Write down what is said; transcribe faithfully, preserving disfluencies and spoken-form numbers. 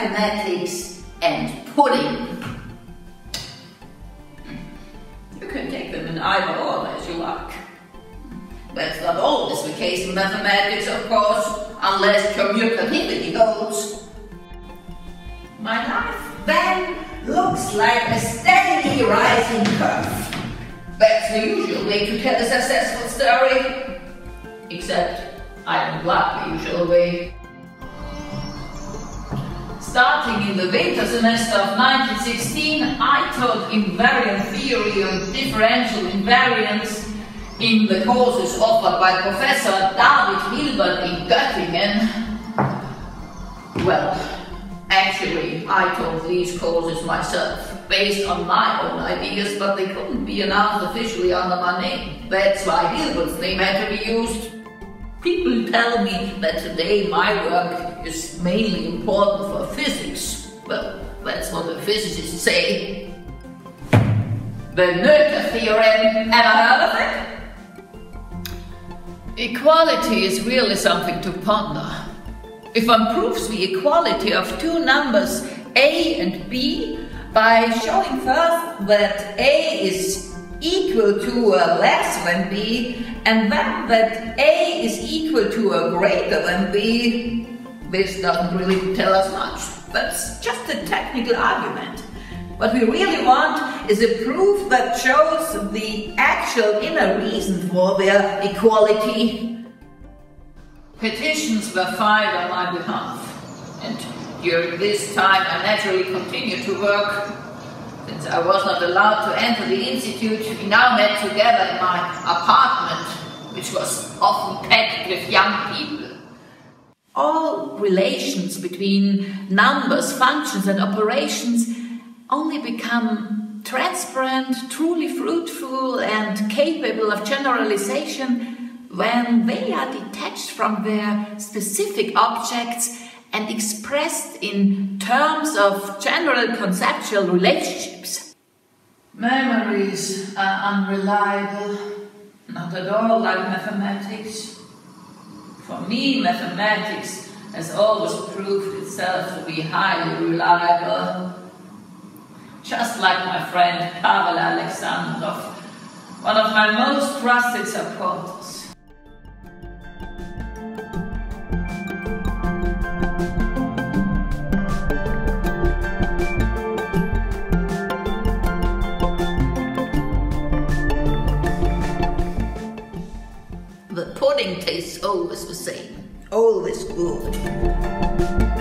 mathematics and pudding. You can take them in either order as you like. That's not always the case in mathematics, of course, unless commutativity holds. My life then looks like a steadily rising curve. That's the usual way to tell a successful story. Except I don't like the usual way. Starting in the winter semester of nineteen sixteen, I taught invariant theory and differential invariance in the courses offered by Professor David Hilbert in Göttingen. Well, actually, I taught these courses myself, based on my own ideas, but they couldn't be announced officially under my name. That's why Hilbert's name had to be used. People tell me that today my work is mainly important for physics. Well, that's what the physicists say. The Noether theorem, ever heard of it? Equality is really something to ponder. If one proves the equality of two numbers A and B by showing first that A is equal to or less than B, and then that A is equal to or greater than B, this doesn't really tell us much. That's just a technical argument. What we really want is a proof that shows the actual inner reason for their equality. Petitions were filed on my behalf, and during this time I naturally continued to work. Since I was not allowed to enter the institute, we now met together in my apartment, which was often packed with young people. All relations between numbers, functions and operations only become transparent, truly fruitful and capable of generalization when they are detached from their specific objects and expressed in terms of general conceptual relationships. Memories are unreliable, not at all like mathematics. For me, mathematics has always proved itself to be highly reliable. Just like my friend Pavel Alexandrov, one of my most trusted supporters. The pudding tastes always the same, always good.